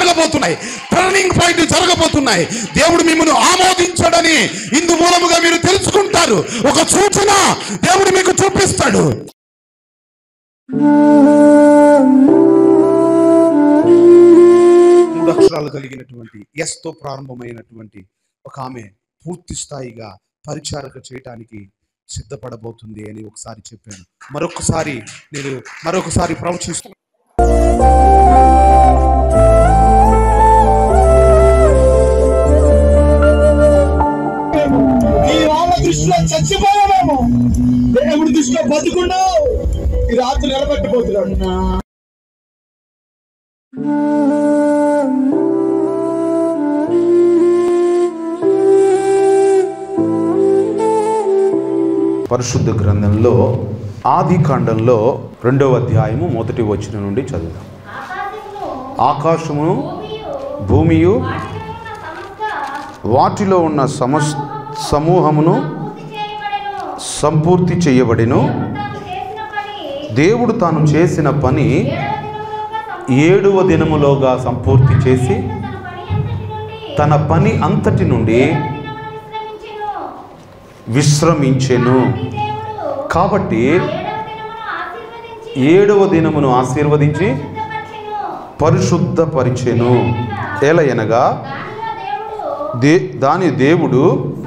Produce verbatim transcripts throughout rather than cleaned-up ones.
జరగబోతున్నాయి, turning point జరగబోతున్నాయి. దేవుడు మిమ్మల్ని ఆమోదించాడని ఇందు మూలముగా మీరు తెలుసుకుంటారు. ఒక సూచన దేవుడు మీకు చూపిస్తాడు. మూడు అక్షరాలు కలిగినటువంటి ఎస్ తో ప్రారంభమైనటువంటి ఒక ఆమె పూర్తి స్థాయిగా పరిచారక చేయటానికి సిద్ధపడబోతుంది అని ఒకసారి చెప్పాను. మరొకసారి నేను మరొకసారి ప్రవచిస్తూ దృష్టిలో చచ్చిపోయామేమో, దేవుడి దృష్టిలో బతుకున్నావు. ఈ రాత్రి నిలబెట్టబోతున్నాడు. పరిశుద్ధ గ్రంథంలో ఆది కాండంలో రెండవ అధ్యాయము మొదటి వచనం నుండి చదువుదాం. ఆకాశమును భూమియు వాటిలో ఉన్న సమస్ సమూహమును సంపూర్తి చేయబడెను. దేవుడు తాను చేసిన పని ఏడవ దినములోగా సంపూర్తి చేసి తన పని అంతటి నుండి విశ్రమించెను. కాబట్టి ఏడవ దినమును ఆశీర్వదించి పరిశుద్ధపరిచెను. ఎలయనగా దే దాని దేవుడు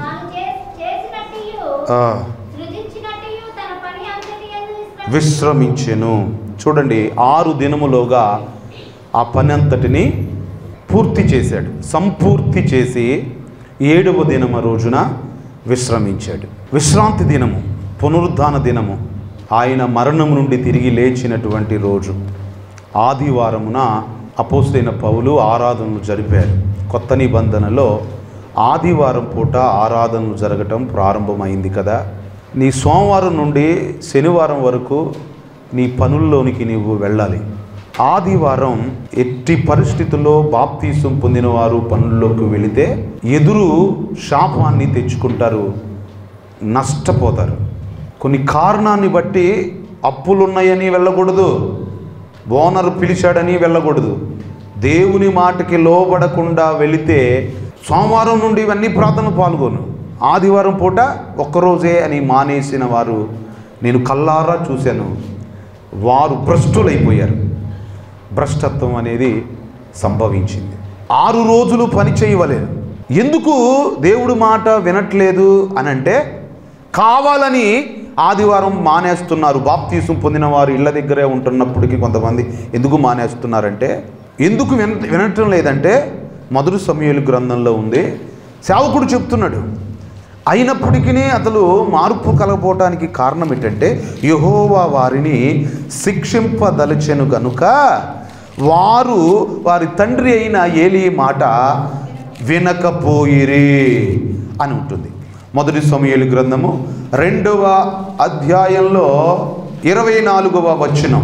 విశ్రమించెను. చూడండి, ఆరు దినములోగా ఆ పని అంతటిని పూర్తి చేశాడు. సంపూర్తి చేసి ఏడవ దినమ రోజున విశ్రమించాడు. విశ్రాంతి దినము, పునరుద్ధాన దినము, ఆయన మరణం నుండి తిరిగి లేచినటువంటి రోజు. ఆదివారమున అపోస్తలుడైన పౌలు ఆరాధనలు జరిపారు. కొత్త నిబంధనలో ఆదివారం పూట ఆరాధనలు జరగటం ప్రారంభమైంది కదా. నీ సోమవారం నుండి శనివారం వరకు నీ పనుల్లోనికి నీవు వెళ్ళాలి. ఆదివారం ఎట్టి పరిస్థితుల్లో బాప్తీసం పొందిన వారు పనుల్లోకి వెళితే ఎదురు శాపాన్ని తెచ్చుకుంటారు, నష్టపోతారు. కొన్ని కారణాన్ని బట్టి అప్పులున్నాయని వెళ్ళకూడదు, ఓనర్ పిలిచాడని వెళ్ళకూడదు. దేవుని మాటకి లోబడకుండా వెళితే సోమవారం నుండి ఇవన్నీ ప్రార్థన పాల్గొను, ఆదివారం పూట ఒక్కరోజే అని మానేసిన వారు నేను కల్లారా చూశాను. వారు భ్రష్టులైపోయారు. భ్రష్టత్వం అనేది సంభవించింది. ఆరు రోజులు పని చేయవలేదు. ఎందుకు దేవుడి మాట వినట్లేదు అని అంటే, కావాలని ఆదివారం మానేస్తున్నారు. బాప్తీసం పొందిన వారు ఇళ్ళ దగ్గరే ఉంటున్నప్పటికీ కొంతమంది ఎందుకు మానేస్తున్నారంటే, ఎందుకు విన వినటం లేదంటే మొదటి సమూయేలు గ్రంథంలో ఉంది. సేవకుడు చెప్తున్నాడు, అయినప్పటికీ అతను మార్పు కలగపోవటానికి కారణం ఏంటంటే, యెహోవా వారిని శిక్షింపదలచెను గనుక వారు వారి తండ్రి అయిన ఏలీ మాట వినకపోయిరి అని ఉంటుంది. మొదటి సమూయేలు గ్రంథము రెండవ అధ్యాయంలో ఇరవై నాలుగవ వచనం,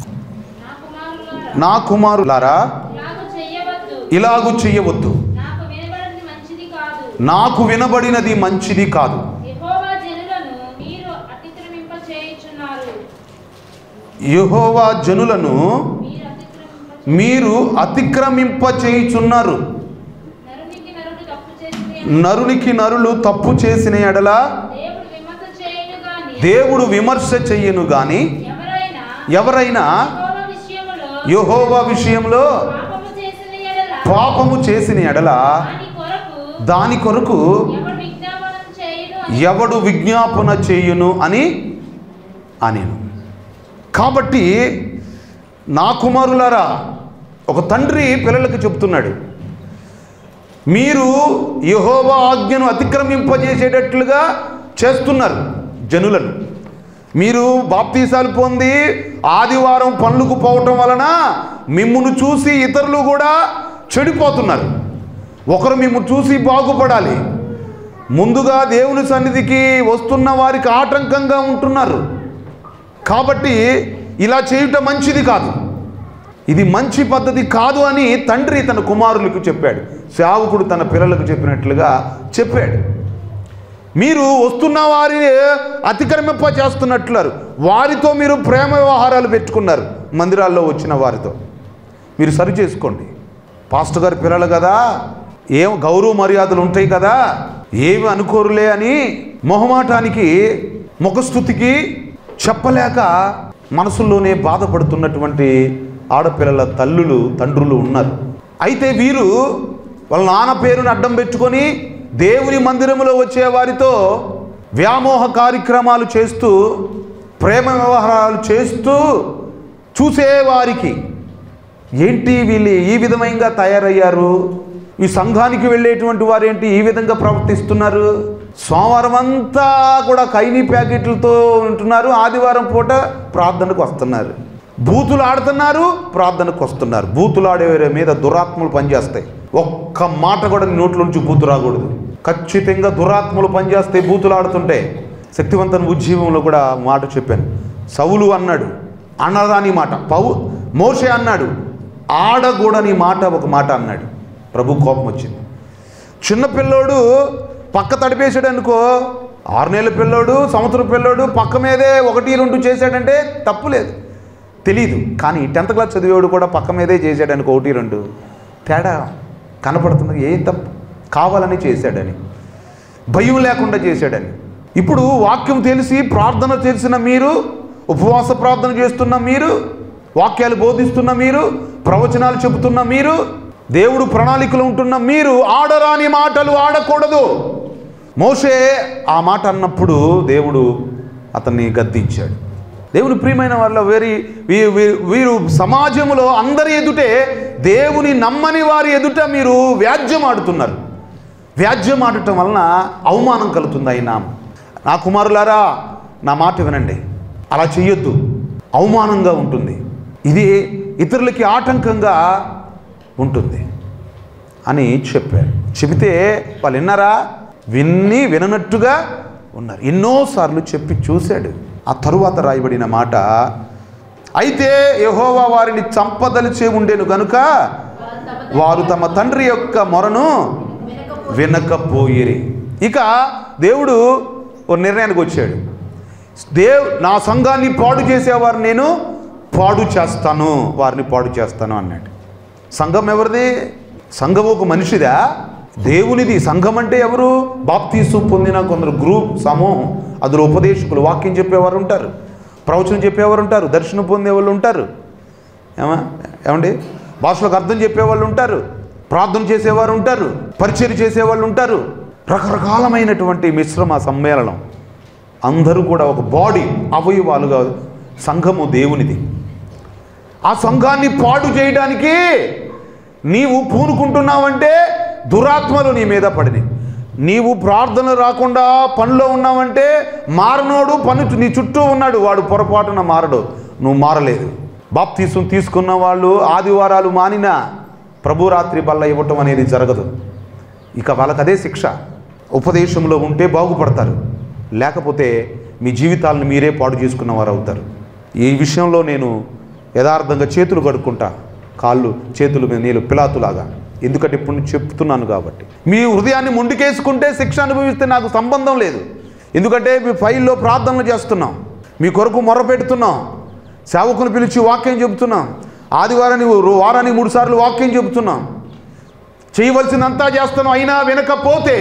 నా కుమారులారా ఇలాగు చెయ్యవద్దు, నాకు వినబడినది మంచిది కాదు. యెహోవా జనులను మీరు అతిక్రమింప చేయుచున్నారు. నరునికి నరులు తప్పు చేసిన ఎడల దేవుడు విమర్శ చెయ్యను గాని, ఎవరైనా యెహోవా విషయంలో పాపము చేసిన ఎడల దాని కొరకు ఎవడు విజ్ఞాపన చేయును అని అనేను. కాబట్టి నా కుమారులారా, ఒక తండ్రి పిల్లలకు చెప్తున్నాడు, మీరు యెహోవా ఆజ్ఞను అతిక్రమింపజేసేటట్లుగా చేస్తున్నారు జనులను. మీరు బాప్తీసాలు పొంది ఆదివారం పనులకు పోవటం వలన మిమ్మును చూసి ఇతరులు కూడా చెడిపోతున్నారు. ఒకరు మిమ్ము చూసి బాగుపడాలి, ముందుగా దేవుని సన్నిధికి వస్తున్న వారికి ఆటంకంగా ఉంటున్నారు. కాబట్టి ఇలా చేయటం మంచిది కాదు, ఇది మంచి పద్ధతి కాదు అని తండ్రి తన కుమారులకు చెప్పాడు. సేవకుడు తన పిల్లలకు చెప్పినట్లుగా చెప్పాడు. మీరు వస్తున్న వారిని అతిక్రమింప చేస్తున్నట్లున్నారు. వారితో మీరు ప్రేమ వ్యవహారాలు పెట్టుకున్నారు. మందిరాల్లో వచ్చిన వారితో మీరు సరి చేసుకోండి. పాస్టర్ గారి పిల్లలు కదా, ఏం గౌరవ మర్యాదలు ఉంటాయి కదా, ఏమి అనుకోరులే అని మొహమాటానికి ముఖస్థుతికి చెప్పలేక మనసుల్లోనే బాధపడుతున్నటువంటి ఆడపిల్లల తల్లులు తండ్రులు ఉన్నారు. అయితే వీరు వాళ్ళ నాన్న పేరుని అడ్డం పెట్టుకొని దేవుని మందిరంలో వచ్చే వారితో వ్యామోహ కార్యక్రమాలు చేస్తూ ప్రేమ వ్యవహారాలు చేస్తూ చూసేవారికి ఏంటి వీళ్ళు ఈ విధంగా తయారయ్యారు, ఈ సంఘానికి వెళ్ళేటువంటి వారు ఏంటి ఈ విధంగా ప్రవర్తిస్తున్నారు, సోమవారం అంతా కూడా కైనీ ప్యాకెట్లతో ఉంటున్నారు, ఆదివారం పూట ప్రార్థనకు వస్తున్నారు, బూతులు ఆడుతున్నారు, ప్రార్థనకు వస్తున్నారు. బూతులు ఆడే మీద దురాత్మలు పనిచేస్తాయి. ఒక్క మాట కూడా నోట్ల నుంచి బూతు రాకూడదు. ఖచ్చితంగా దురాత్మలు పనిచేస్తే బూతులు ఆడుతుంటే శక్తివంతన ఉజ్జీవంలో కూడా మాట చెప్పాను. సౌలు అన్నాడు అనరాని మాట, పౌ మోషే అన్నాడు ఆడకూడని మాట ఒక మాట అన్నాడు. ప్రభు కోపం వచ్చింది. చిన్న పిల్లోడు పక్క తడిపేసాడు అనుకో, ఆరు నెలల పిల్లోడు సంవత్సరం పిల్లోడు పక్క మీదే ఒకటి రెండు చేశాడంటే తప్పు లేదు, తెలీదు. కానీ టెన్త్ క్లాస్ చదివేవాడు కూడా పక్క మీదే చేశాడు అనుకో, ఒకటి రెండు తేడా కనపడుతుంది. ఏం తప్పు, కావాలని చేశాడని, భయం లేకుండా చేశాడని. ఇప్పుడు వాక్యం తెలిసి ప్రార్థన తెలిసిన మీరు, ఉపవాస ప్రార్థన చేస్తున్న మీరు, వాక్యాలు బోధిస్తున్న మీరు, ప్రవచనాలు చెబుతున్న మీరు, దేవుడు ప్రణాళికలు ఉంటున్న మీరు ఆడరాని మాటలు ఆడకూడదు. మోషే ఆ మాట అన్నప్పుడు దేవుడు అతన్ని గద్దించాడు. దేవుని ప్రియమైన వాళ్ళ వీరి వీరు సమాజంలో అందరి ఎదుటే, దేవుని నమ్మని వారి ఎదుట మీరు వ్యాజ్యం ఆడుతున్నారు. వ్యాజ్యం ఆడటం వలన అవమానం కలుగుతుంది. అయినా నా కుమారులారా నా మాట వినండి, అలా చెయ్యొద్దు, అవమానంగా ఉంటుంది, ఇది ఇతరులకి ఆటంకంగా ఉంటుంది అని చెప్పారు. చెబితే వాళ్ళు విన్నారా? విన్ని విననట్టుగా ఉన్నారు. ఎన్నోసార్లు చెప్పి చూశాడు. ఆ తరువాత రాయబడిన మాట, అయితే యెహోవా వారిని చంపదలిచే ఉండేను గనుక వారు తమ తండ్రి యొక్క మొరను వినకపోయిరి. ఇక దేవుడు ఒక నిర్ణయానికి వచ్చాడు. దేవ్ నా సంఘాన్ని పాడు చేసేవారిని నేను పాడు చేస్తాను, వారిని పాడు చేస్తాను అన్నాడు. సంఘం ఎవరిది? సంఘం ఒక మనిషిదా? దేవునిది. సంఘం అంటే ఎవరు? బాప్తీసు పొందిన కొందరు గ్రూప్ సమూహం, అందులో ఉపదేశకులు, వాక్యం చెప్పేవారు ఉంటారు, ప్రవచనం చెప్పేవారు ఉంటారు, దర్శనం పొందేవాళ్ళు ఉంటారు, ఏమా ఏమండి భాషలకు అర్థం చెప్పేవాళ్ళు ఉంటారు, ప్రార్థన చేసేవారు ఉంటారు, పరిచర్య చేసేవాళ్ళు ఉంటారు. రకరకాలమైనటువంటి మిశ్రమ సమ్మేళనం, అందరూ కూడా ఒక బాడీ, అవయవాలుగా సంఘము దేవునిది. ఆ సంఘాన్ని పాడు చేయడానికి నీవు పూనుకుంటున్నావంటే దురాత్మలు నీ మీద పడినాయి. నీవు ప్రార్థన రాకుండా పనిలో ఉన్నావంటే మారనోడు పని నీ చుట్టూ ఉన్నాడు, వాడు పొరపాటున మారడు, నువ్వు మారలేదు. బాప్తీసం తీసుకున్న వాళ్ళు ఆదివారాలు మానినా ప్రభురాత్రి బల్ల ఇవ్వటం అనేది జరగదు. ఇక వాళ్ళకి అదే శిక్ష. ఉపదేశంలో ఉంటే బాగుపడతారు, లేకపోతే మీ జీవితాలను మీరే పాడు చేసుకున్న వారు అవుతారు. ఈ విషయంలో నేను యథార్థంగా చేతులు కడుక్కుంటా, కాళ్ళు చేతులు మీద నీళ్ళు పిలాతులాగా. ఎందుకంటే ఇప్పుడు చెప్తున్నాను కాబట్టి. మీ హృదయాన్ని ముందుకేసుకుంటే శిక్ష అనుభవిస్తే నాకు సంబంధం లేదు. ఎందుకంటే మీ ఫైల్లో ప్రార్థనలు చేస్తున్నాం, మీ కొరకు మొర్ర పెడుతున్నాం, సేవకుని పిలిచి వాక్యం చెబుతున్నాం, ఆదివారాన్ని వారానికి మూడు సార్లు వాక్యం చెబుతున్నాం, చేయవలసిందంతా చేస్తున్నాం. అయినా వినకపోతే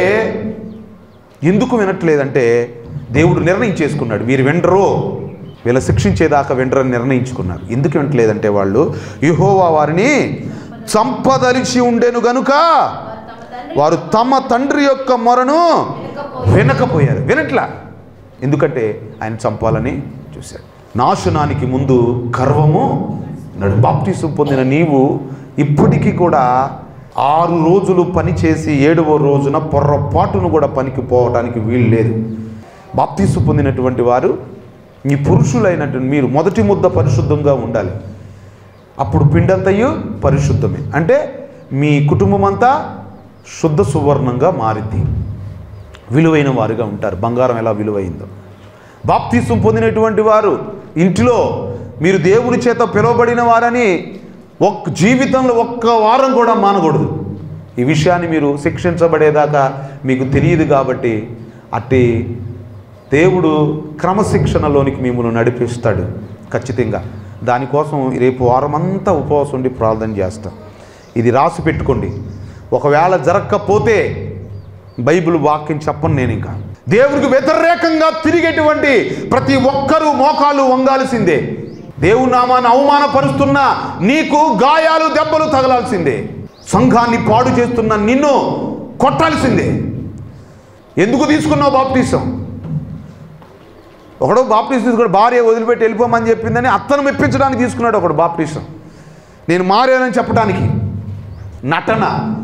ఎందుకు వినట్లేదంటే దేవుడు నిర్ణయం చేసుకున్నాడు, వీరు వినరు, వీళ్ళ శిక్షించేదాకా వినరని నిర్ణయించుకున్నారు. ఎందుకు వినట్లేదంటే వాళ్ళు యెహోవా వారిని చంపదలిచి ఉండేను గనుక వారు తమ తండ్రి యొక్క మొరను వినకపోయారు. వినట్లా, ఎందుకంటే ఆయన చంపాలని చూశాడు. నాశనానికి ముందు గర్వము నడు. బాప్తీసం పొందిన నీవు ఇప్పటికీ కూడా ఆరు రోజులు పని చేసి ఏడవ రోజున పొర్రపాటును కూడా పనికి పోవడానికి వీలు లేదు. బాప్తీసం పొందినటువంటి వారు, మీ పురుషులైనటువంటి మీరు మొదటి ముద్ద పరిశుద్ధంగా ఉండాలి. అప్పుడు పిండంతయు పరిశుద్ధమే, అంటే మీ కుటుంబం అంతా శుద్ధ సువర్ణంగా మారింది, విలువైన వారుగా ఉంటారు. బంగారం ఎలా విలువైందో, బాప్తీసం పొందినటువంటి వారు ఇంటిలో మీరు దేవుని చేత పిలువబడిన వారని ఒక్క జీవితంలో ఒక్క వారం కూడా మానకూడదు. ఈ విషయాన్ని మీరు శిక్షించబడేదాకా మీకు తెలియదు కాబట్టి అట్టి దేవుడు క్రమశిక్షణలోనికి మిమ్మల్ని నడిపిస్తాడు ఖచ్చితంగా. దానికోసం రేపు వారమంతా ఉపవాసం ఉండి ప్రార్థన చేస్తాం. ఇది రాసి పెట్టుకోండి. ఒకవేళ జరగకపోతే బైబిల్ వాక్యం చెప్పను నేను. ఇంకా దేవునికి వ్యతిరేకంగా తిరిగేటువంటి ప్రతి ఒక్కరూ మోకాలు వంగాల్సిందే. దేవుని నామాన్ని అవమానపరుస్తున్న నీకు గాయాలు దెబ్బలు తగలాల్సిందే. సంఘాన్ని పాడు చేస్తున్న నిన్ను కొట్టాల్సిందే. ఎందుకు తీసుకున్నావు బాప్టిజం? ఒకడు బాప్టిజం తీసుకున్నాడు, భార్య వదిలిపెట్టి వెళ్ళిపోమని చెప్పిందని అత్తను మెప్పించడానికి తీసుకున్నాడు ఒకడు బాప్టిజం. నేను మారానని చెప్పడానికి. నటన.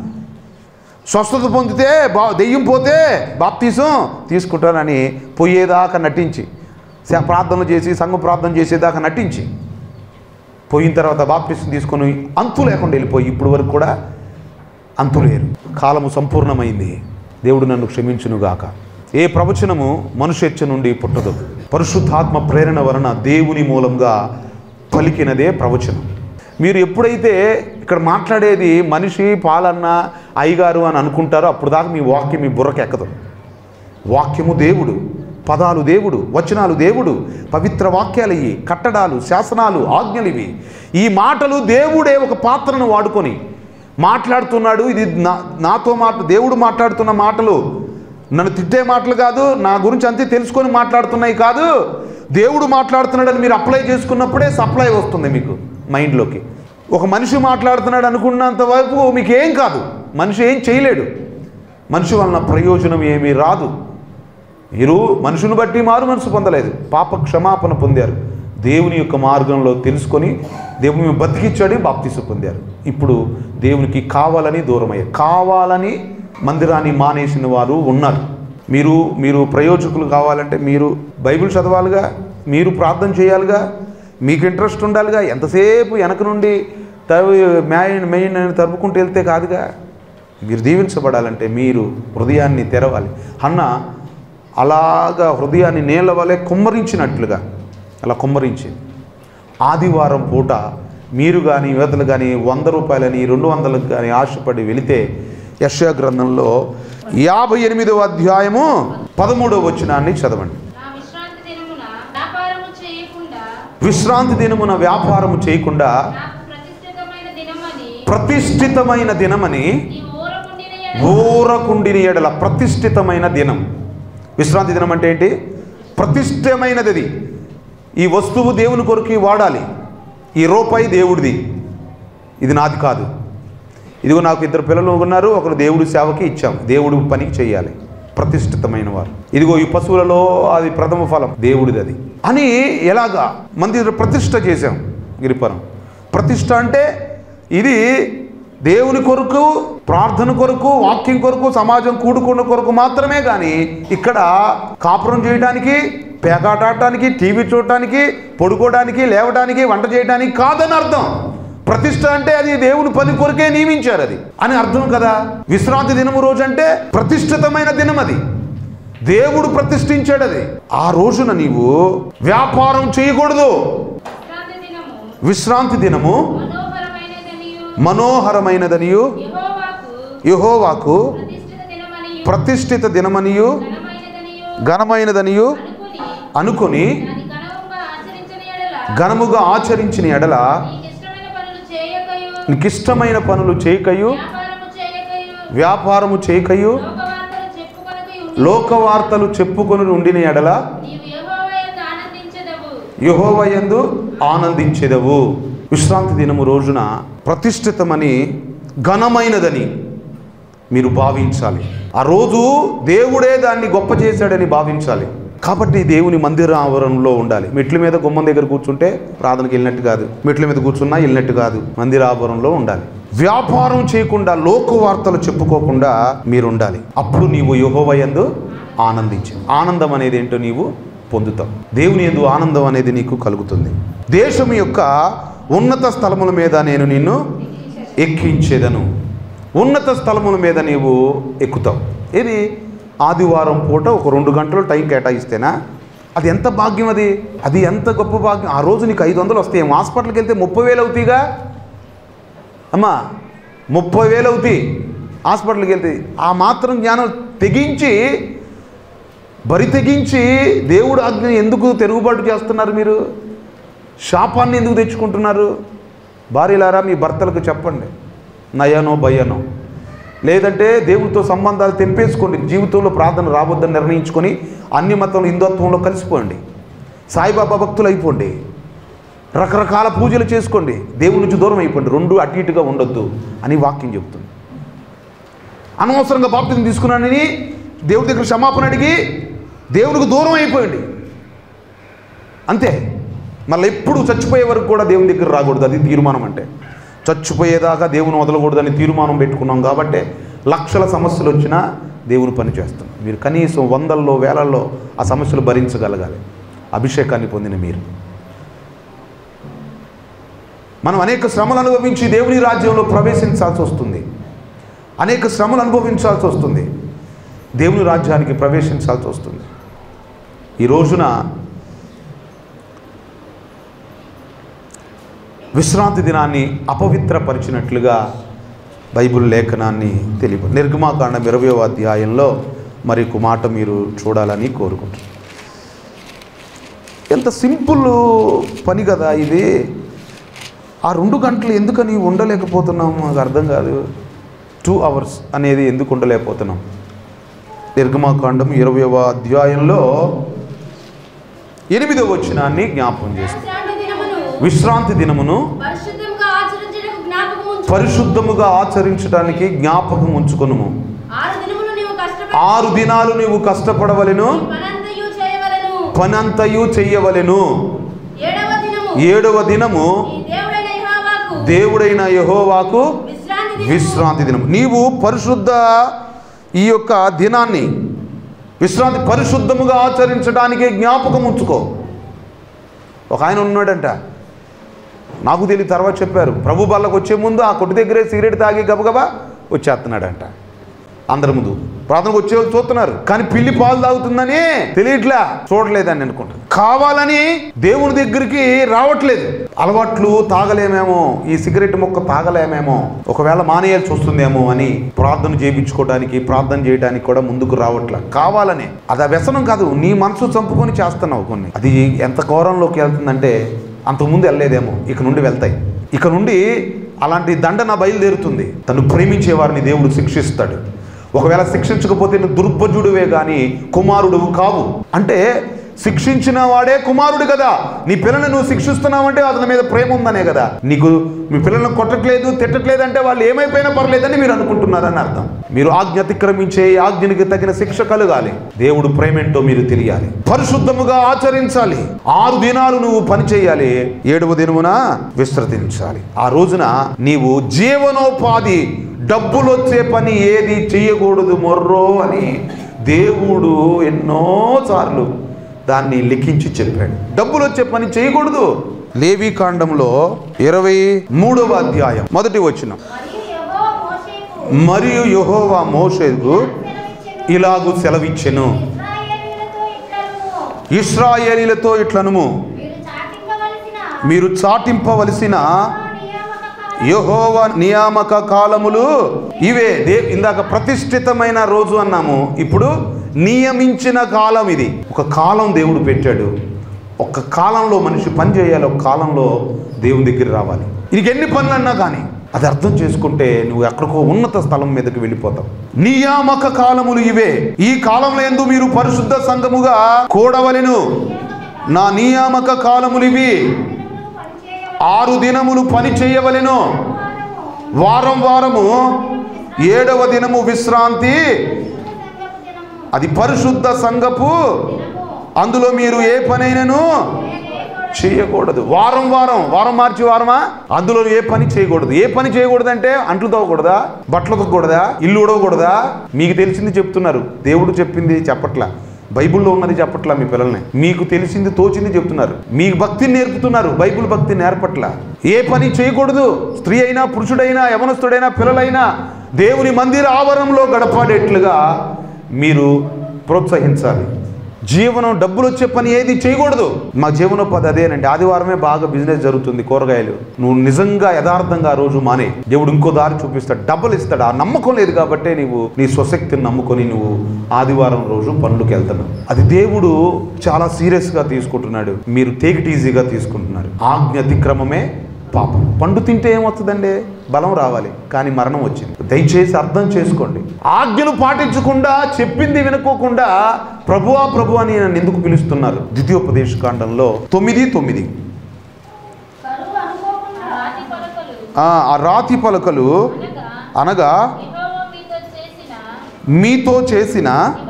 స్వస్థత పొందితే బా దెయ్యం పోతే బాప్టిజం తీసుకుంటానని పోయేదాకా నటించి, ప్రార్థనలు చేసి సంఘ ప్రార్థన చేసేదాకా నటించి పోయిన తర్వాత బాప్టిజం తీసుకొని అంతు లేకుండా వెళ్ళిపోయి ఇప్పుడు వరకు కూడా అంతు లేరు. కాలము సంపూర్ణమైంది. దేవుడు నన్ను క్షమించునుగాక. ఏ ప్రవచనము మనుష్యచ్చ నుండి పుట్టదు, పరిశుద్ధాత్మ ప్రేరణ వలన దేవుని మూలంగా పలికినదే ప్రవచనం. మీరు ఎప్పుడైతే ఇక్కడ మాట్లాడేది మనిషి పాలన్న అయ్యగారు అని అనుకుంటారో అప్పుడు దాకా మీ వాక్యం మీ బుర్రకి ఎక్కదు. వాక్యము దేవుడు, పదాలు దేవుడు, వచనాలు దేవుడు, పవిత్ర వాక్యాలు ఇవి, కట్టడాలు, శాసనాలు, ఆజ్ఞలు ఇవి. ఈ మాటలు దేవుడే ఒక పాత్రను వాడుకొని మాట్లాడుతున్నాడు. ఇది నా నాతో మాట దేవుడు మాట్లాడుతున్న మాటలు నన్ను తిట్టే మాటలు కాదు, నా గురించి అంతే తెలుసుకొని మాట్లాడుతున్నాయి కాదు. దేవుడు మాట్లాడుతున్నాడని మీరు అప్లై చేసుకున్నప్పుడే సప్లై వస్తుంది మీకు మైండ్లోకి. ఒక మనిషి మాట్లాడుతున్నాడు అనుకున్నంత వరకు మీకు ఏం కాదు. మనిషి ఏం చేయలేడు. మనిషి వలన ప్రయోజనం ఏమీ రాదు. మీరు మనుషుని బట్టి మారు మనసు పొందలేదు, పాప క్షమాపణ పొందారు. దేవుని యొక్క మార్గంలో తెలుసుకొని దేవుని బతికించాడు, బాప్తిసం పొందారు. ఇప్పుడు దేవునికి కావాలని దూరమయ్యారు. కావాలని మందిరాన్ని మానేసిన వారు ఉన్నారు. మీరు మీరు ప్రయోజకులు కావాలంటే మీరు బైబిల్ చదవాలిగా, మీరు ప్రార్థన చేయాలిగా, మీకు ఇంట్రెస్ట్ ఉండాలిగా. ఎంతసేపు వెనక నుండి తవి మెయిన్ మెయిన్ అని తరుపుకుంటూ వెళ్తే కాదుగా. మీరు దీవించబడాలంటే మీరు హృదయాన్ని తెరవాలి. అన్న అలాగా హృదయాన్ని నీళ్ళ వలె కుమ్మరించినట్లుగా అలా కుమ్మరించింది. ఆదివారం పూట మీరు కానీ యువతలు కానీ వంద రూపాయలని రెండు వందలకు కానీ ఆశపడి వెళితే యెషయా గ్రంథంలో యాభై ఎనిమిదవ అధ్యాయము పదమూడవ వచనాన్ని చదవండి. విశ్రాంతి దినమున వ్యాపారము చేయకుండా ప్రతిష్ఠితమైన దినమని ఊరకుండిన ఎడల. ప్రతిష్ఠితమైన దినం. విశ్రాంతి దినం అంటే ఏంటి? ప్రతిష్ఠమైనది. అది ఈ వస్తువు దేవుని కొరకు వాడాలి. ఈ రూపాయి దేవుడిది, ఇది నాది కాదు. ఇదిగో నాకు ఇద్దరు పిల్లలు ఉన్నారు, ఒకరు దేవుడి సేవకి ఇచ్చాం, దేవుడి పనికి చేయాలి, ప్రతిష్ఠితమైన వారు. ఇదిగో ఈ పశువులలో అది ప్రథమ ఫలం దేవుడిది అది అని ఎలాగా మంది ప్రతిష్ఠ చేశాం. గిరిపురం ప్రతిష్ఠ అంటే ఇది దేవుని కొరకు, ప్రార్థన కొరకు, వాక్యం కొరకు, సమాజం కూడుకున్న కొరకు మాత్రమే. కానీ ఇక్కడ కాపురం చేయడానికి, పేకాటాడటానికి, టీవీ చూడటానికి, పడుకోవడానికి, లేవడానికి, వంట చేయడానికి కాదని అర్థం. ప్రతిష్ఠ అంటే అది దేవుని పని కొరకే నియమించారు అది అని అర్థం కదా. విశ్రాంతి దినము రోజు అంటే ప్రతిష్ఠితమైన దినం, అది దేవుడు ప్రతిష్ఠించాడు. అది ఆ రోజున నీవు వ్యాపారం చేయకూడదు. విశ్రాంతి దినము మనోహరమైనదనియు యెహోవాకు ప్రతిష్ఠిత దినమనియు ఘనమైనదనియు అనుకొని ఘనముగా ఆచరించిన ఎడల నీకిష్టమైన పనులు చేయకయు వ్యాపారము చేయకయు లోకవార్తలు చెప్పుకొని ఉండిన ఎడల యెహోవా యందు ఆనందించెదవు. విశ్రాంతి దినము రోజున ప్రతిష్ఠితమని, ఘనమైనదని మీరు భావించాలి. ఆ రోజు దేవుడే దాన్ని గొప్ప చేశాడని భావించాలి. కాబట్టి దేవుని మందిర ఆవరణలో ఉండాలి. మెట్ల మీద గుమ్మం దగ్గర కూర్చుంటే ప్రార్థనకి వెళ్ళినట్టు కాదు, మెట్ల మీద కూర్చున్నా వెళ్ళినట్టు కాదు. మందిర ఆవరణలో ఉండాలి. వ్యాపారం చేయకుండా, లోక వార్తలు చెప్పుకోకుండా మీరు ఉండాలి. అప్పుడు నీవు యెహోవా యందు ఆనందించు. ఆనందం అనేది ఏంటో నీవు పొందుతావు. దేవుని యందు ఆనందం అనేది నీకు కలుగుతుంది. దేశం యొక్క ఉన్నత స్థలముల మీద నేను నిన్ను ఎక్కించేదను. ఉన్నత స్థలముల మీద నీవు ఎక్కుతావు. ఇది ఆదివారం పూట ఒక రెండు గంటలు టైం కేటాయిస్తేనా అది ఎంత భాగ్యం. అది అది ఎంత గొప్ప భాగ్యం. ఆ రోజు నీకు ఐదు వందలు వస్తాయి. హాస్పిటల్కి వెళ్తే ముప్పై వేలు అవుతాయిగా అమ్మా, ముప్పై వేలు అవుతాయి హాస్పిటల్కి వెళ్తే. ఆ మాత్రం జ్ఞానం తెగించి, బరి తెగించి దేవుడు ఆజ్ఞ ఎందుకు తిరుగుబాటు చేస్తున్నారు? మీరు శాపాన్ని ఎందుకు తెచ్చుకుంటున్నారు? భార్యలారా మీ భర్తలకు చెప్పండి, నయనో భయనో. లేదంటే దేవునితో సంబంధాలు తెంపేసుకోండి, జీవితంలో ప్రార్థన రావద్దని నిర్ణయించుకొని అన్ని మతంలో హిందుత్వంలో కలిసిపోండి, సాయిబాబా భక్తులు అయిపోండి, రకరకాల పూజలు చేసుకోండి, దేవుని నుంచి దూరం అయిపోండి. రెండు అటు ఇటుగా ఉండొద్దు అని వాక్యం చెబుతుంది. అనవసరంగా బాప్తిజం తీసుకున్నానని దేవుడి దగ్గర క్షమాపణ అడిగి దేవునికి దూరం అయిపోయింది అంతే. మళ్ళీ ఎప్పుడు చచ్చిపోయే వరకు కూడా దేవుని దగ్గర రాకూడదు. అది తీర్మానం. అంటే చచ్చిపోయేదాకా దేవుని వదలకూడదని తీర్మానం పెట్టుకున్నాం కాబట్టి లక్షల సమస్యలు వచ్చినా దేవుని పని చేస్తాం. మీరు కనీసం వందల్లో వేలల్లో ఆ సమస్యలు భరించగలగాలి అభిషేకాన్ని పొందిన మీరు. మనం అనేక శ్రమలు అనుభవించి దేవుని రాజ్యంలో ప్రవేశించాల్సి వస్తుంది, అనేక శ్రమలు అనుభవించాల్సి వస్తుంది, దేవుని రాజ్యానికి ప్రవేశించాల్సి వస్తుంది. ఈ రోజున విశ్రాంతి దినాన్ని అపవిత్రపరిచినట్లుగా బైబిల్ లేఖనాన్ని తెలియ నిర్గమాకాండం ఇరవయవ అధ్యాయంలో మరి ఒక మాట మీరు చూడాలని కోరుకుంటున్నాను. ఎంత సింపుల్ పని కదా ఇది. ఆ రెండు గంటలు ఎందుకని ఉండలేకపోతున్నాం మాకు అర్థం కాదు. టూ అవర్స్ అనేది ఎందుకు ఉండలేకపోతున్నాం? నిర్గమాకాండం ఇరవయవ అధ్యాయంలో ఎనిమిదవ వచనాన్ని జ్ఞాపకం చేస్తాం. విశ్రాంతి దినమును పరిశుద్ధముగా ఆచరించడానికి జ్ఞాపకం ఉంచుకొనుము. ఆరు దినాలు నీవు కష్టపడవలెను, పనంతయు చెయ్యవలెను. ఏడవ దినము దేవుడైన యెహోవాకు విశ్రాంతి దినం. నీవు పరిశుద్ధ ఈ యొక్క దినాన్ని విశ్రాంతి పరిశుద్ధముగా ఆచరించడానికి జ్ఞాపకం ఉంచుకో. ఒక ఆయన ఉన్నాడంట, నాకు తెలియదు, తర్వాత చెప్పారు, ప్రభు బళ్ళకు వచ్చే ముందు ఆ కొట్టు దగ్గరే సిగరెట్ తాగి గబగబా వచ్చేస్తున్నాడంట. అందరి ముందు ప్రార్థనకు వచ్చే వాళ్ళు చూస్తున్నారు, కానీ పిల్లి పాలు తాగుతుందని తెలియట్లే, చూడలేదని అనుకుంటారు. కావాలని దేవుని దగ్గరికి రావట్లేదు. అలవాట్లు తాగలేమేమో, ఈ సిగరెట్ మొక్క తాగలేమేమో, ఒకవేళ మానేయాల్సి వస్తుందేమో అని ప్రార్థన చేయించుకోవడానికి ప్రార్థన చేయడానికి కూడా ముందుకు రావట్లే. కావాలని. అది ఆ వ్యసనం కాదు, నీ మనసు చంపుకొని చేస్తున్నావు కొన్ని. అది ఎంత ఘోరంలోకి వెళ్తుందంటే అంతకుముందు వెళ్ళలేదేమో, ఇక నుండి వెళ్తాయి. ఇక నుండి అలాంటి దండన బయలుదేరుతుంది. తను ప్రేమించే వారిని దేవుడు శిక్షిస్తాడు. ఒకవేళ శిక్షించకపోతే నువ్వు దుర్భజుడివే కానీ కుమారుడు కావు. అంటే శిక్షించిన వాడే కుమారుడు కదా. నీ పిల్లల్ని నువ్వు శిక్షిస్తున్నావంటే అతని మీద ప్రేమ ఉందనే కదా. నీకు మీ పిల్లలను కొట్టట్లేదు తిట్టట్లేదు అంటే వాళ్ళు ఏమైపోయినా పర్లేదని మీరు అనుకుంటున్నారని అర్థం. మీరు ఆజ్ఞ అతిక్రమించే ఆజ్ఞనికి తగిన శిక్ష కలగాలి. దేవుడు ప్రేమేంటో మీరు తెలియాలి. పరిశుద్ధముగా ఆచరించాలి. ఆరు దినాలు నువ్వు పని చేయాలి, ఏడవ దినమున విశ్రమించాలి. ఆ రోజున నీవు జీవనోపాధి డబ్బులు వచ్చే పని ఏది చెయ్యకూడదు మొర్రో అని దేవుడు ఎన్నోసార్లు దాన్ని లిఖించి చెప్పాడు. డబ్బులు వచ్చే పని చేయకూడదు. లేవీకాండంలో ఇరవై మూడవ అధ్యాయం మొదటి వచనం, మరియు యెహోవా మోషేకు ఇలాగు సెలవిచ్చెను, ఇశ్రాయేలీలతో ఇట్లనుము, మీరు చాటింపవలసిన యెహోవా నియామక కాలములు ఇవే. దే ఇందాక ప్రతిష్ఠితమైన రోజు అన్నాము, ఇప్పుడు నియమించిన కాలం ఇది. ఒక కాలం దేవుడు పెట్టాడు. ఒక కాలంలో మనిషి పని చేయాలి, ఒక కాలంలో దేవుని దగ్గర రావాలి. నీకు ఎన్ని పనులు అన్నా కానీ అది అర్థం చేసుకుంటే నువ్వు ఎక్కడికో ఉన్నత స్థలం మీదకి వెళ్ళిపోతావు. నియామక కాలములు ఇవే. ఈ కాలంలో ఎందు మీరు పరిశుద్ధ సంఘముగా కూడవలెను. నా నియామక కాలములు ఇవి. ఆరు దినములు పని చేయవలెను. వారం వారము ఏడవ దినము విశ్రాంతి. అది పరిశుద్ధ సంఘపు. అందులో మీరు ఏ పనైనను చేయకూడదు. వారం వారం వారం మార్చి వారమా అందులో ఏ పని చేయకూడదు. ఏ పని చేయకూడదు అంటే అంట్లు తవ్వకూడదా, బట్టలు తొక్కకూడదా, ఇల్లు ఉడవకూడదా. మీకు తెలిసింది చెప్తున్నారు, దేవుడు చెప్పింది చెప్పట్లా, బైబిల్లో ఉన్నది చెప్పట్లా. మీ పిల్లల్ని మీకు తెలిసింది తోచింది చెప్తున్నారు, మీకు భక్తిని నేర్పుతున్నారు, బైబిల్ భక్తి నేర్పట్లా. ఏ పని చేయకూడదు. స్త్రీ అయినా పురుషుడైనా యవనస్తుడైనా పిల్లలైనా దేవుని మందిర ఆవరణలో గడపాడేట్లుగా మీరు ప్రోత్సహించాలి. జీవనం డబ్బులు వచ్చే పని ఏది చేయకూడదు. మా జీవనోపాధి అదేనండి. ఆదివారమే బాగా బిజినెస్ జరుగుతుంది, కూరగాయలు. నువ్వు నిజంగా యథార్థంగా ఆ రోజు మానే, దేవుడు ఇంకో దారి చూపిస్తాడు, డబ్బులు ఇస్తాడు. ఆ నమ్మకం లేదు కాబట్టే నువ్వు నీ స్వశక్తిని నమ్ముకొని నువ్వు ఆదివారం రోజు పనులకు వెళ్తున్నావు. అది దేవుడు చాలా సీరియస్గా తీసుకుంటున్నాడు, మీరు టేక్ ఇట్ ఈజీగా తీసుకుంటున్నారు. ఆజ్ఞ అతిక్రమమే పాపం. పండు తింటే ఏమవుతుందండి? బలం రావాలి, కానీ మరణం వచ్చింది. దయచేసి అర్థం చేసుకోండి. ఆజ్ఞలు పాటించకుండా, చెప్పింది వినుకోకుండా ప్రభువా ప్రభు అని నన్ను ఎందుకు పిలుస్తున్నారు? ద్వితీయోపదేశ కాండంలో తొమ్మిది తొమ్మిది ఆ రాతి పలకలు అనగా మీతో చేసిన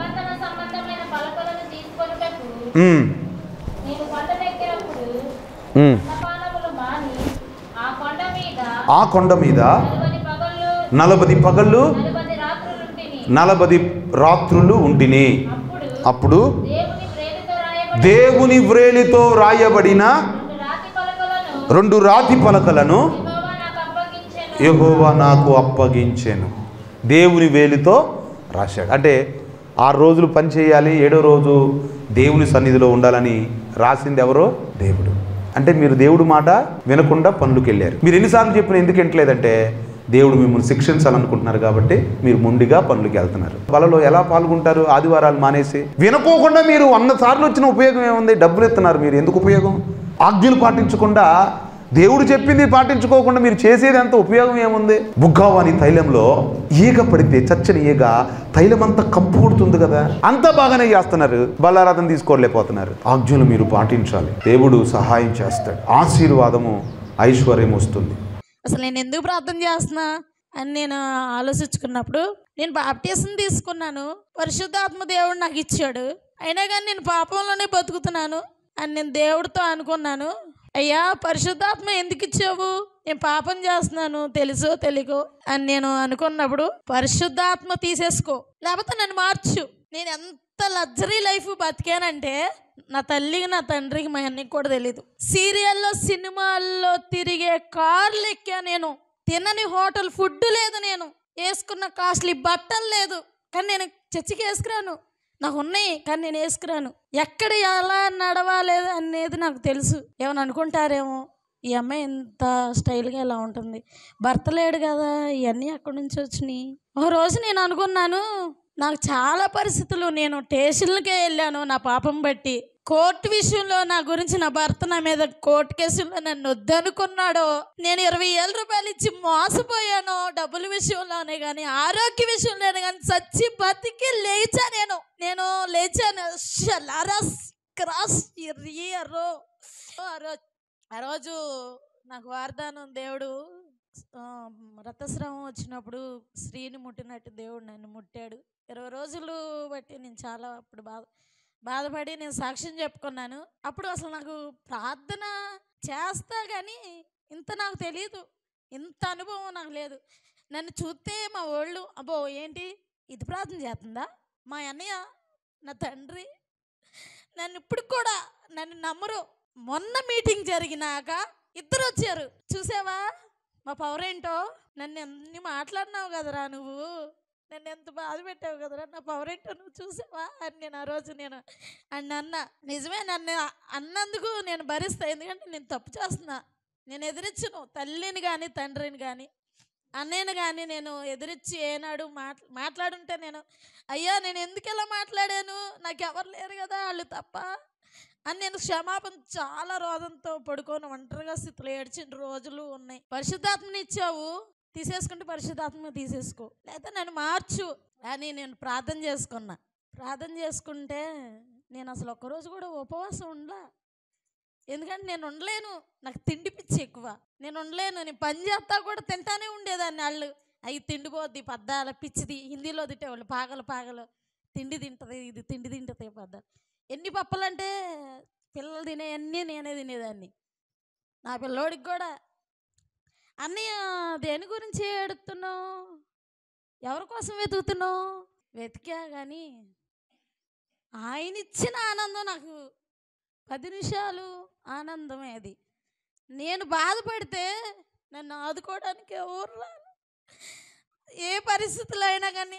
ఆ కొండ మీద నలభై పగళ్ళు నలభై రాత్రులు ఉంటిని. అప్పుడు దేవుని వ్రేలితో రాయబడిన రెండు రాతి పలకలను యెహోవా నాకు అప్పగించెను. దేవుని వేలితో రాశాడు. అంటే ఆరు రోజులు పని చేయాలి, ఏడో రోజు దేవుని సన్నిధిలో ఉండాలని రాసింది ఎవరో? దేవుడు. అంటే మీరు దేవుడు మాట వినకుండా పనులకు వెళ్ళారు. మీరు ఎన్నిసార్లు చెప్పిన ఎందుకు వింటలేదంటే దేవుడు మిమ్మల్ని శిక్షించాలనుకుంటున్నారు కాబట్టి మీరు మొండిగా పనులకు వెళ్తున్నారు. బలలో ఎలా పాల్గొంటారు? ఆదివారాలు మానేసి వినకోకుండా మీరు వంద సార్లు వచ్చిన ఉపయోగం ఏముంది? డబ్బులు ఇస్తున్నారు, మీరు ఎందుకు ఉపయోగం? ఆజ్ఞలు పాటించకుండా, దేవుడు చెప్పింది పాటించుకోకుండా మీరు చేసేది అంత ఉపయోగం ఏముంది? బుగ్గావాని తైలంలో ఈగ పడితే చచ్చని ఈగ తైలం అంతా కంపు కొడుతుంది కదా, అంతా బాగానే చేస్తున్నారు, బలారాధన తీసుకోలేకపోతున్నారు. ఆజ్ఞలు మీరు పాటించాలి, దేవుడు సహాయం చేస్తాడు, ఆశీర్వాదము ఐశ్వర్యం వస్తుంది. అసలు నేను ఎందుకు ప్రార్థన చేస్తున్నా అని నేను ఆలోచించుకున్నప్పుడు, నేను బాప్టిజం తీసుకున్నాను, పరిశుద్ధాత్మ దేవుడు నాకు ఇచ్చాడు, అయినా కానీ నేను పాపంలోనే బతుకుతున్నాను అని నేను దేవుడితో అనుకున్నాను. అయ్యా పరిశుద్ధాత్మ ఎందుకు ఇచ్చావు? నేను పాపం చేస్తున్నాను తెలుసో తెలియకో అని నేను అనుకున్నప్పుడు, పరిశుద్ధాత్మ తీసేసుకో లేకపోతే నన్ను మార్చు. నేను ఎంత లగ్జరీ లైఫ్ బతికానంటే నా తల్లికి నా తండ్రికి మా అన్నకి కూడా తెలీదు. సీరియల్లో సినిమాల్లో తిరిగే కార్లు ఎక్కా నేను, తినని హోటల్ ఫుడ్ లేదు, నేను వేసుకున్న కాస్ట్లీ బట్టలు లేదు, కానీ నేను చర్చికి వేసుకురాను, నాకు ఉన్నాయి కానీ నేను వేసుకురాను. ఎక్కడ ఎలా నడవాలేదు అనేది నాకు తెలుసు. ఏమని అనుకుంటారేమో, ఈ అమ్మాయి ఎంత స్టైల్గా ఎలా ఉంటుంది, భర్త లేడు కదా, ఇవన్నీ అక్కడి నుంచి వచ్చినాయి. ఒక రోజు నేను అనుకున్నాను, నాకు చాలా పరిస్థితులు, నేను స్టేషన్లకే వెళ్ళాను నా పాపం బట్టి. కోర్టు విషయంలో నా గురించి నా భర్త నా మీద కోర్టు కేసులో నన్ను వద్దనుకున్నాడో, నేను ఇరవై వేల రూపాయలు ఇచ్చి మోసపోయాను డబ్బుల విషయంలోనే కానీ ఆరోగ్య విషయంలోనే కానీ, చచ్చి బతికి లేచా నేను నేను లేచాను షలారస్ క్రాస్ ఇయర్రో. ఆ రోజు నాకు వాగ్దానం, దేవుడు రథస్రావం వచ్చినప్పుడు స్త్రీని ముట్టినట్టు దేవుడు నన్ను ముట్టాడు. ఇరవై రోజులు బట్టి నేను చాలా అప్పుడు బాధ బాధపడి నేను సాక్ష్యం చెప్పుకున్నాను. అప్పుడు అసలు నాకు ప్రార్థన చేస్తా కానీ ఇంత నాకు తెలియదు, ఇంత అనుభవం నాకు లేదు. నన్ను చూస్తే మా వాళ్ళు అబ్బో ఏంటి ఇది ప్రార్థన చేస్తుందా, మా అన్నయ్య నా తండ్రి నన్ను ఇప్పుడు కూడా నన్ను నమ్మరు. మొన్న మీటింగ్ జరిగినాక ఇద్దరు వచ్చారు, చూసావా మా పవర్ ఏంటో, నన్ను ఎన్ని మాట్లాడినావు కదరా నువ్వు, నన్ను ఎంత బాధ పెట్టావు కదరా, నా పవర్ ఏంటో నువ్వు చూసావా అని నేను ఆ రోజు నేను అని అన్న. నిజమే, నన్ను అన్నందుకు నేను భరిస్తా, ఎందుకంటే నేను తప్పు చేస్తున్నా. నేను ఎదిరించను తల్లిని కానీ తండ్రిని కానీ అన్నయ్యని కానీ నేను ఎదిరించి ఏనాడు మాట్ మాట్లాడుంటే నేను అయ్యా నేను ఎందుకు ఇలా మాట్లాడాను, నాకు ఎవరు లేరు కదా వాళ్ళు తప్ప అని నేను క్షమాపణ చాలా రోదంతో పడుకొని ఒంటరిగా స్థితిలో ఏడ్చిన రోజులు ఉన్నాయి. పరిశుద్ధాత్మని ఇచ్చావు, తీసేసుకుంటే పరిశుద్ధాత్మ తీసేసుకో, లేదా నన్ను మార్చు అని నేను ప్రార్థన చేసుకున్నా. ప్రార్థన చేసుకుంటే నేను అసలు ఒక్కరోజు కూడా ఉపవాసం ఉండలా, ఎందుకంటే నేను ఉండలేను, నాకు తిండి పిచ్చి ఎక్కువ, నేను ఉండలేను. నేను పని చేస్తా కూడా తింటానే ఉండేదాన్ని. వాళ్ళు అవి తిండిపోద్ది పద్దాల పిచ్చిది, హిందీలో తిట్టేవాళ్ళు పాగలు పాగలు, తిండి తింటుంది ఇది తిండి తింటుంది పద్ద. ఎన్ని పప్పులంటే పిల్లలు తినే అన్నీ నేనే తినేదాన్ని. నా పిల్లోడికి కూడా అన్నయ్య దేని గురించి ఏడుతున్నావు, ఎవరి కోసం వెతుకుతున్నావు, వెతికా కానీ ఆయన ఇచ్చిన ఆనందం నాకు పది నిమిషాలు ఆనందమే. అది నేను బాధపడితే నన్ను ఆదుకోవడానికి ఎవరు రారు, ఏ పరిస్థితులు అయినా కానీ.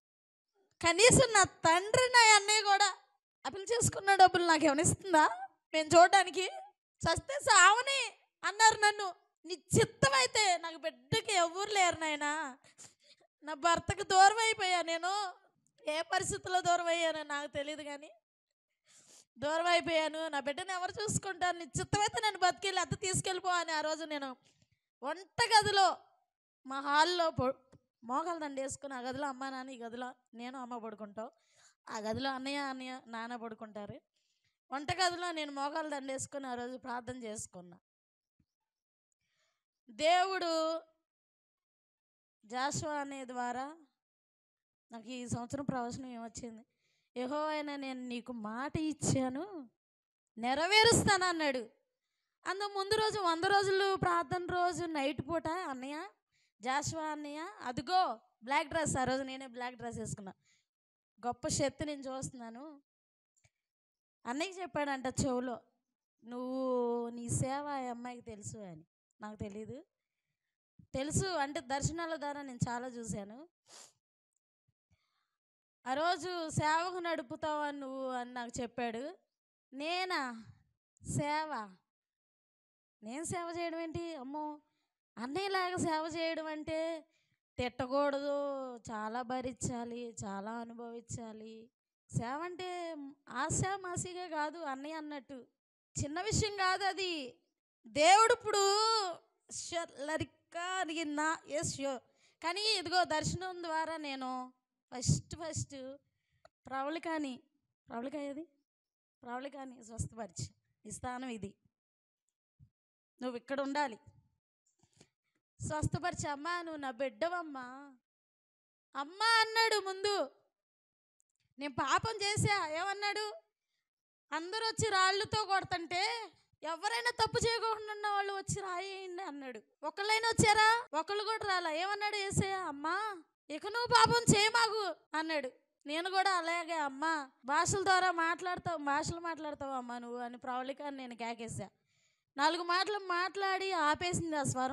కనీసం నా తండ్రి నా అన్నయ్య కూడా అప్పులు చేసుకున్న డబ్బులు నాకు ఏమైనా ఇస్తుందా మేము చూడడానికి, చస్తే సావని అన్నారు నన్ను. నీ చిత్తమైతే నాకు బిడ్డకి ఎవరు లేరు నాయనా, నా భర్తకు దూరం అయిపోయా నేను, ఏ పరిస్థితుల్లో దూరం అయ్యానో నాకు తెలియదు కానీ దూరం అయిపోయాను. నా బిడ్డను ఎవరు చూసుకుంటారు, నీ చిత్తమైతే నన్ను బతికెళ్ళి అత్త తీసుకెళ్ళిపో అని ఆ రోజు నేను వంట గదిలో మా హాల్లో పొ మోకాలు దండ వేసుకుని ఆ గదిలో అమ్మ నాన్న, ఈ గదిలో నేను అమ్మ పడుకుంటాం, ఆ గదిలో అన్నయ్య అన్నయ్య నాన్న పడుకుంటారు. వంట గదిలో నేను మోకాలు దండ వేసుకుని ఆ రోజు ప్రార్థన చేసుకున్నా. దేవుడు జాషువా అనే ద్వారా నాకు ఈ సంవత్సరం ప్రవచనం ఏమొచ్చింది, యెహోవా నేను నీకు మాట ఇచ్చాను నెరవేరుస్తాను అన్నాడు. అందు ముందు రోజు వంద రోజులు ప్రార్థన రోజు నైట్ పూట అన్నయ్య జాషువా అన్నయ్య అదిగో బ్లాక్ డ్రెస్, ఆ రోజు నేనే బ్లాక్ డ్రెస్ వేసుకున్నా, గొప్ప శక్తి నేను చూస్తున్నాను. అన్నయ్యకి చెప్పాడంట చెవులో, నువ్వు నీ సేవ ఆ అమ్మాయికి తెలుసు అని. నాకు తెలీదు, తెలుసు అంటే దర్శనాల ద్వారా నేను చాలా చూశాను. ఆ రోజు సేవకు నడుపుతావా నువ్వు అని నాకు చెప్పాడు. నేనా సేవ, నేను సేవ చేయడం ఏంటి, అమ్మో అన్నయ్యలాగా సేవ చేయడం అంటే తిట్టకూడదు, చాలా భరించాలి, చాలా అనుభవించాలి. సేవ అంటే ఆశామాసిగా కాదు, అన్నయ్య అన్నట్టు చిన్న విషయం కాదు అది. దేవుడు ఇప్పుడు లరికా అడిగిందా, ఎస్ ష్యూర్. కానీ ఇదిగో దర్శనం ద్వారా నేను ఫస్ట్ ఫస్ట్ ప్రవళికాని ప్రవళిక ఏది ప్రవళికాని స్వస్థపరిచి ఈ స్థానం ఇది, నువ్వు ఇక్కడ ఉండాలి. స్వస్థపరిచి అమ్మా నువ్వు నా బిడ్డవమ్మా అమ్మ అన్నాడు. ముందు నేను పాపం చేసా, ఏమన్నాడు, అందరూ వచ్చి రాళ్ళతో కొడుతుంటే ఎవరైనా తప్పు చేయకుండా ఉన్న వాళ్ళు వచ్చి రాయండి అన్నాడు. ఒకళ్ళైనా వచ్చారా, ఒకళ్ళు కూడా రాలా. ఏమన్నాడు యేసయ్య, అమ్మా ఇక నువ్వు పాపం చేయమాకు అన్నాడు. నేను కూడా అలాగే అమ్మా భాషల ద్వారా మాట్లాడతావు, భాషలు మాట్లాడతావు అమ్మా నువ్వు అని ప్రవళిక నేను కేకేసా. నాలుగు మాటలు మాట్లాడి ఆపేసింది ఆ స్వరం.